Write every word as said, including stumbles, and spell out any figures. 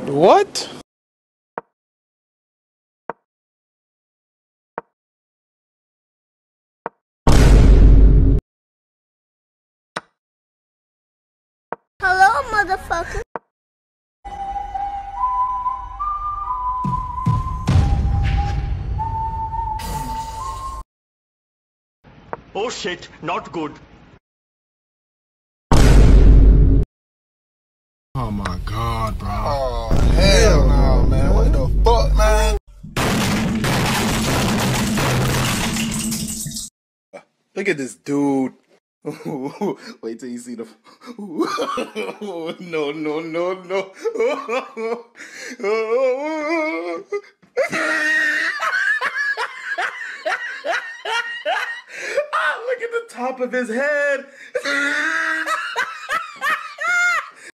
What? Hello, motherfucker. Oh shit, not good. Oh my god, bro. Oh, hell no, man. What the fuck, man? Look at this dude. Wait till you see the. No, no, no, no. Ah, look at the top of his head.